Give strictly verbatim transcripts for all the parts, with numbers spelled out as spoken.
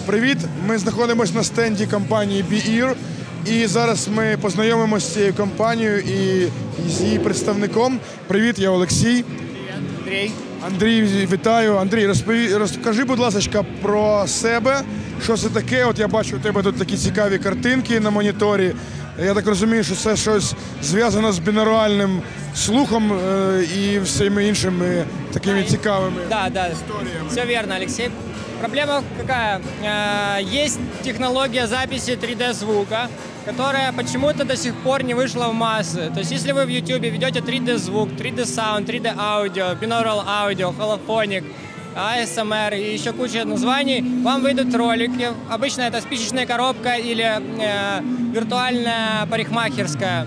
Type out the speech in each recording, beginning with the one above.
Привіт! Ми знаходимося на стенді компанії Be-Ear. І зараз ми познайомимося з цією компанією і з її представником. Привіт, я Олексій. Привіт, Андрій. Андрій, вітаю. Андрій, розпові... розкажи, будь ласка, про себе. Що це таке? От я бачу, у тебе тут такі цікаві картинки на моніторі. Я так розумію, що це щось зв'язано з бінауральним слухом е, і всіми іншими такими да, цікавими да, да. історіями. Все верно, Алексей. Проблема какая? Есть технология записи три дэ звука, которая почему-то до сих пор не вышла в массы. То есть если вы в YouTube ведете три дэ звук, три дэ sound, три дэ аудио, binaural аудио, холофоник, эй эс эм ар и еще куча названий, вам выйдут ролики. Обычно это спичечная коробка или э, виртуальная парикмахерская.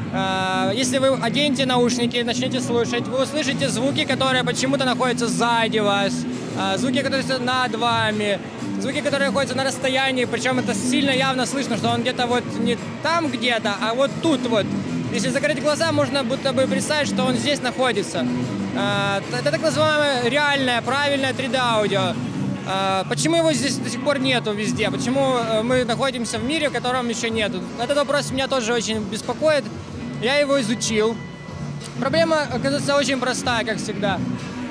Э, если вы оденете наушники, начнете слушать, вы услышите звуки, которые почему-то находятся сзади вас, э, звуки, которые стоят над вами, звуки, которые находятся на расстоянии, причем это сильно явно слышно, что он где-то вот не там где-то, а вот тут вот. Если закрыть глаза, можно будто бы представить, что он здесь находится. Это так называемое реальное, правильное три дэ аудио. Почему его здесь до сих пор нету везде? Почему мы находимся в мире, в котором еще нету? Этот вопрос меня тоже очень беспокоит. Я его изучил. Проблема, оказывается, очень простая, как всегда.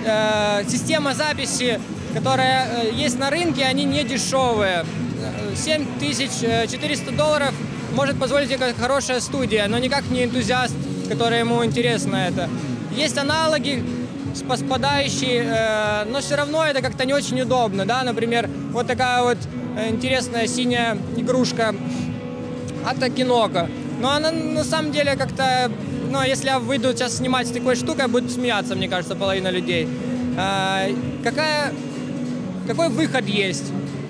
Система записи, которая есть на рынке, они не дешевые. семь тысяч четыреста долларов может позволить себе хорошая студия, но никак не энтузиаст, который ему интересно это. Есть аналоги, спадающие, э, но все равно это как-то не очень удобно, да, например, вот такая вот интересная синяя игрушка от Киноко, но она на самом деле как-то, ну, если я выйду сейчас снимать с такой штукой, будет смеяться, мне кажется, половина людей. Э, какая, какой выход есть?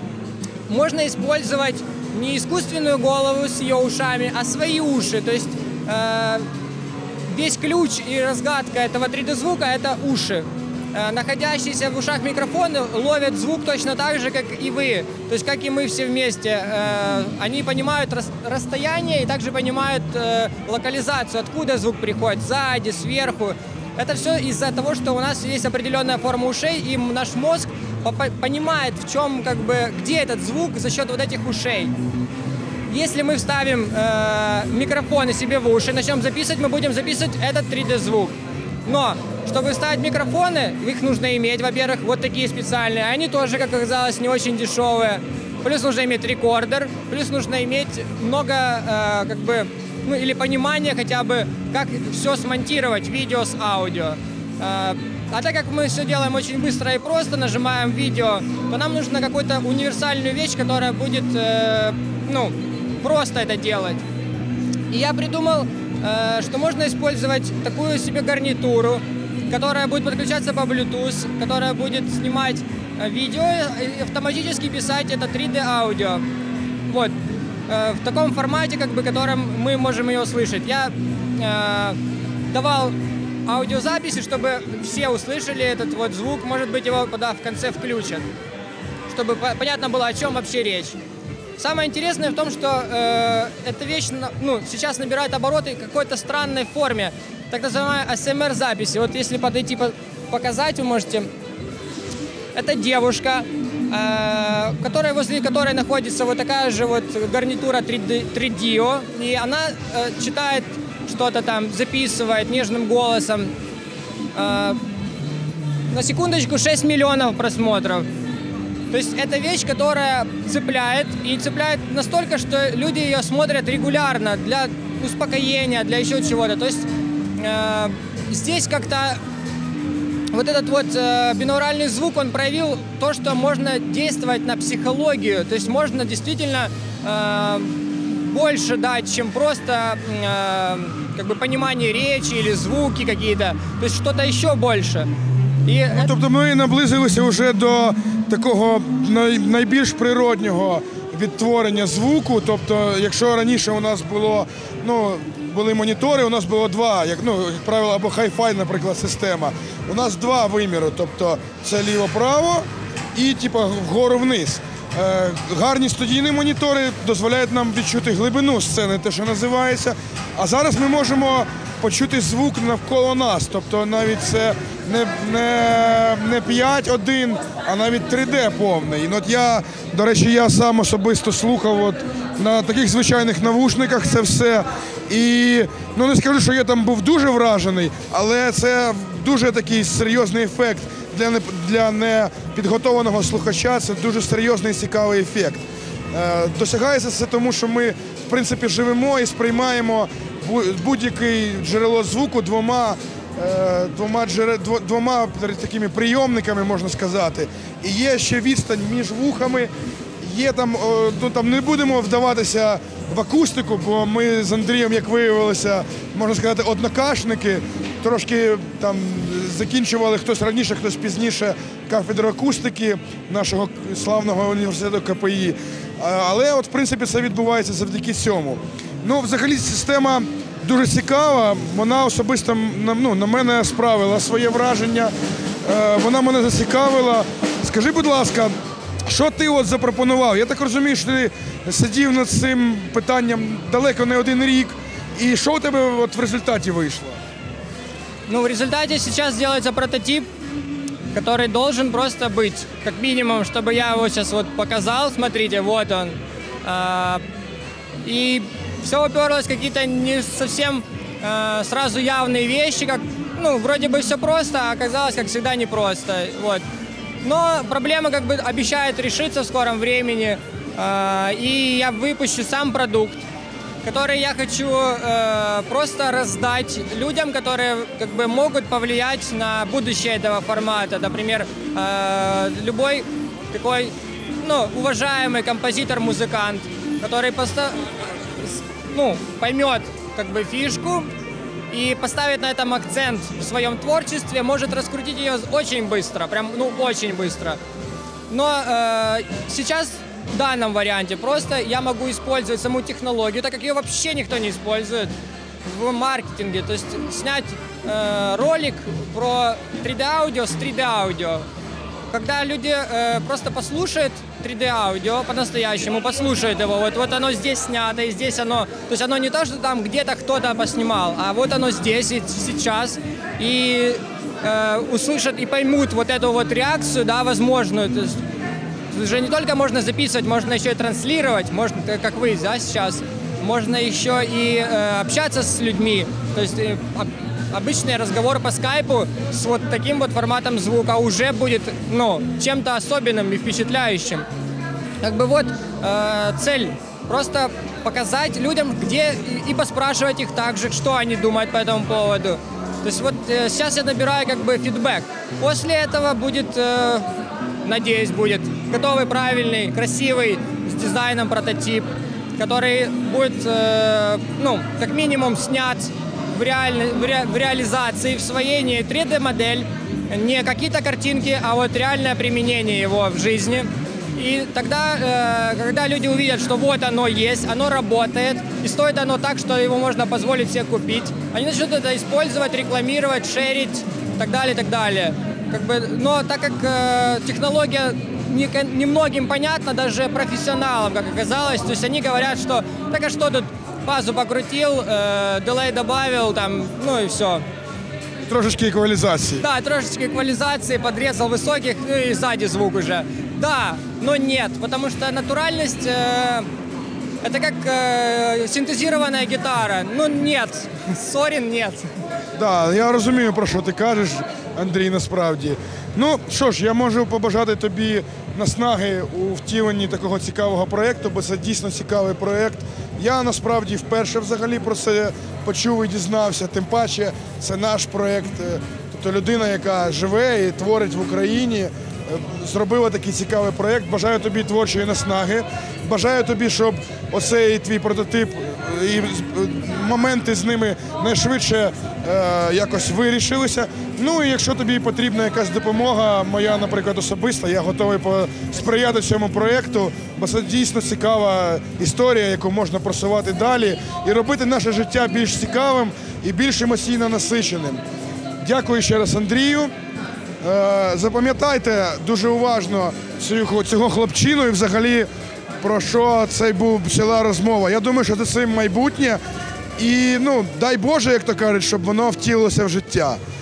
Можно использовать не искусственную голову с ее ушами, а свои уши, то есть э, весь ключ и разгадка этого три дэ звука – это уши. Находящиеся в ушах микрофоны ловят звук точно так же, как и вы. То есть, как и мы все вместе. Они понимают расстояние и также понимают локализацию, откуда звук приходит, сзади, сверху. Это все из-за того, что у нас есть определенная форма ушей, и наш мозг понимает, в чем, как бы, где этот звук за счет вот этих ушей. Если мы вставим э, микрофоны себе в уши, начнем записывать, мы будем записывать этот три дэ звук. Но, чтобы вставить микрофоны, их нужно иметь, во-первых, вот такие специальные. Они тоже, как оказалось, не очень дешевые. Плюс нужно иметь рекордер, плюс нужно иметь много, э, как бы, ну, или понимание хотя бы, как все смонтировать, видео с аудио. Э, а так как мы все делаем очень быстро и просто, нажимаем видео, то нам нужно какую-то универсальную вещь, которая будет, э, ну, просто это делать. И я придумал, э, что можно использовать такую себе гарнитуру, которая будет подключаться по Bluetooth, которая будет снимать видео и автоматически писать это три дэ аудио. Вот. Э, в таком формате, как бы, которым мы можем ее услышать. Я э, давал аудиозаписи, чтобы все услышали этот вот звук. Может быть, его да, в конце включат, чтобы понятно было, о чем вообще речь. Самое интересное в том, что э, эта вещь, ну, сейчас набирает обороты в какой-то странной форме, так называемой эй эс эм ар-записи. Вот если подойти показать, вы можете. Это девушка, э, которая, возле которой находится вот такая же вот гарнитура три дэ, и она э, читает что-то там, записывает нежным голосом. Э, на секундочку, шесть миллионов просмотров. То есть это вещь, которая цепляет, и цепляет настолько, что люди ее смотрят регулярно для успокоения, для еще чего-то. То есть э, здесь как-то вот этот вот э, бинауральный звук, он проявил то, что можно действовать на психологию. То есть можно действительно э, больше дать, чем просто э, как бы понимание речи или звуки какие-то. То есть что-то еще больше. І... Ну, тобто ми наблизилися вже до такого най, найбільш природнього відтворення звуку. Тобто, якщо раніше у нас було, ну, були монітори, у нас було два, як, ну, як правило, або хай-фай, наприклад, система. У нас два виміри, тобто це ліво-право і типу, вгору-вниз. Е, гарні студійні монітори дозволяють нам відчути глибину сцени, те, що називається. А зараз ми можемо почути звук навколо нас, тобто навіть це не, не, не п'ять один, а навіть три де повний. І от я, до речі, я сам особисто слухав от на таких звичайних навушниках це все. І ну не скажу, що я там був дуже вражений, але це дуже такий серйозний ефект для не, для непідготованого слухача. Це дуже серйозний і цікавий ефект. Е, досягається це тому, що ми, в принципі, живемо і сприймаємо будь-яке джерело звуку двома, е, двома, джерел, двома такими прийомниками, можна сказати. І є ще відстань між вухами. Є там, ну, там не будемо вдаватися в акустику, бо ми з Андрієм, як виявилося, можна сказати, однокашники. Трошки там закінчували хтось раніше, хтось пізніше кафедру акустики нашого славного університету ка пе і. Але от, в принципі, це відбувається завдяки цьому. Ну, взагалі, система дуже цікава, вона особисто ну, на мене справила своє враження, вона мене зацікавила. Скажи, будь ласка, що ти от запропонував? Я так розумію, що ти сидів над цим питанням далеко не один рік. І що у тебе от в результаті вийшло? Ну, в результате сейчас делается прототип, который должен просто быть, как минимум, чтобы я его сейчас вот показал, смотрите, вот он. А, и все уперлось в какие-то не совсем а, сразу явные вещи, как, ну, вроде бы все просто, а оказалось, как всегда, непросто, вот. Но проблема как бы обещает решиться в скором времени, а, и я выпущу сам продукт, который я хочу э, просто раздать людям, которые как бы могут повлиять на будущее этого формата. Например, э, любой такой, ну, уважаемый композитор-музыкант, который поста- ну, поймет как бы фишку и поставит на этом акцент в своем творчестве, может раскрутить ее очень быстро, прям, ну, очень быстро. Но э, сейчас в данном варианте просто я могу использовать саму технологию, так как ее вообще никто не использует в маркетинге. То есть снять э, ролик про три дэ-аудио с три дэ-аудио. Когда люди э, просто послушают три дэ-аудио по-настоящему, послушают его, вот, вот оно здесь снято, и здесь оно... То есть оно не то, что там где-то кто-то поснимал, а вот оно здесь и сейчас. И э, услышат и поймут вот эту вот реакцию, да, возможную. То есть, уже не только можно записывать, можно еще и транслировать, можно, как вы, да, сейчас. Можно еще и э, общаться с людьми. То есть э, обычный разговор по скайпу с вот таким вот форматом звука уже будет, ну, чем-то особенным и впечатляющим. Как бы вот э, цель просто показать людям, где и, и поспрашивать их также, что они думают по этому поводу. То есть вот э, сейчас я набираю как бы фидбэк. После этого будет, э, надеюсь, будет готовый, правильный, красивый, с дизайном прототип, который будет, э, ну, как минимум снят в, реаль... в, ре... в реализации, в своей три дэ-модель, не какие-то картинки, а вот реальное применение его в жизни. И тогда, э, когда люди увидят, что вот оно есть, оно работает, и стоит оно так, что его можно позволить себе купить, они начнут это использовать, рекламировать, шерить, и так далее, и так далее. Как бы, но так как э, технология немногим не понятна, даже профессионалам, как оказалось, то есть они говорят, что так а что тут, фазу покрутил, э, дилей добавил, там, ну и все. Трошечки эквализации. Да, трошечки эквализации, подрезал высоких, ну и сзади звук уже. Да, но нет, потому что натуральность, э, это как э, синтезированная гитара. Ну нет, сорін, нет. Да, я розумію, про що ти кажеш, Андрій, насправді. Ну, що ж, я можу побажати тобі наснаги у втіленні такого цікавого проєкту, бо це дійсно цікавий проєкт. Я насправді вперше взагалі про це почув і дізнався, тим паче це наш проєкт. Тобто людина, яка живе і творить в Україні, зробила такий цікавий проєкт. Бажаю тобі творчої наснаги. Бажаю тобі, щоб оцей твій прототип і моменти з ними найшвидше е, якось вирішилися. Ну і якщо тобі потрібна якась допомога, моя, наприклад, особиста, я готовий сприяти цьому проєкту, бо це дійсно цікава історія, яку можна просувати далі і робити наше життя більш цікавим і більш емоційно насиченим. Дякую ще раз, Андрію. Запам'ятайте дуже уважно цього, цього хлопчину і взагалі про що це був ціла розмова. Я думаю, що це цим майбутнє і, ну, дай Боже, як то кажуть, щоб воно втілилося в життя.